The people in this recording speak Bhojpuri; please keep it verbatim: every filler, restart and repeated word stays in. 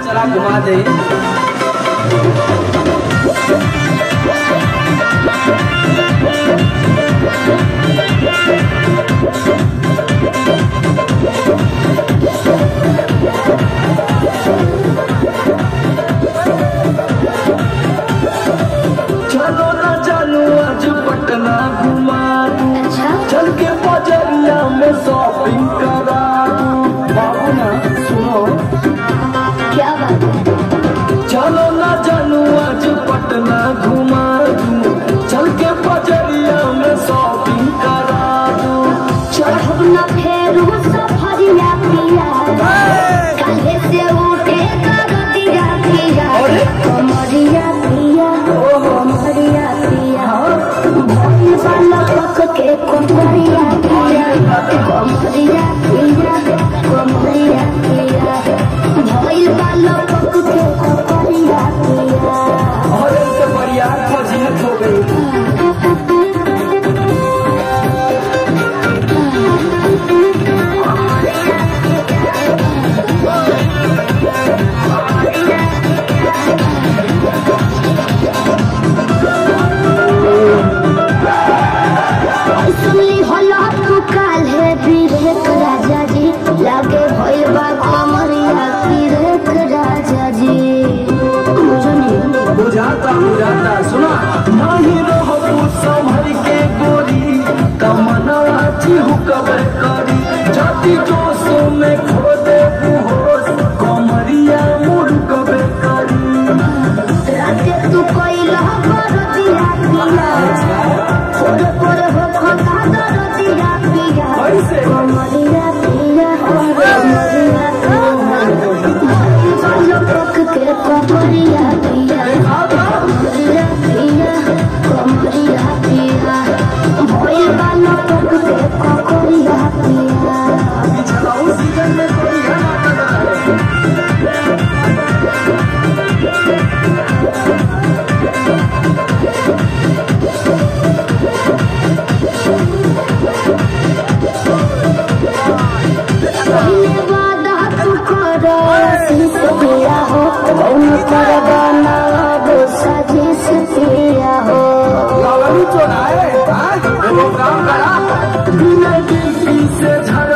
चला घुमा दे। चलो ना चलो आज पटना घुमा दूं, चल के बजरिया में शॉपिंग करा दूं। बाबू ना सुनो क्या बात है? चलो ना चलो आज पटना घुमा दूं, चल के बजरिया में शॉपिंग करा दूं। चढ़ब न फेरू सफरिया पिया, काहे से उठे करतिया पिया, कमरिया पिया, कमरिया पिया, भोली वाला पक के कमरिया पिया, कमरिया पिया, कमरिया पिया, भोली वाला पक के कमरिया पिया। और इनसे बढ़िया फजीहत हो गई। राजा जी लागे भइल बा कमरिया पीरेक राजा जी। मुझे नहीं बुझाता बुझाता सुना नहीं रहो संभल के गोरी तमन्ना चिहुकबे करी जाति जोश में खो दे होश कमरिया मुड़कबे करी। राते तू कोइला बरदिया पिया, छोटे पर हो खता दरदिया पिया, कमरिया पिया, कमरिया पिया, बालो पक के कमरिया पिया, कमरिया पिया, कमरिया पिया, भोई बालो पक के कमरिया पिया। चलाऊ सीजन में कोई है हो कौन करवाना वो साजिश पिया हो। लालू चोराए, हाँ? वो काम करा बिना किसी से झड़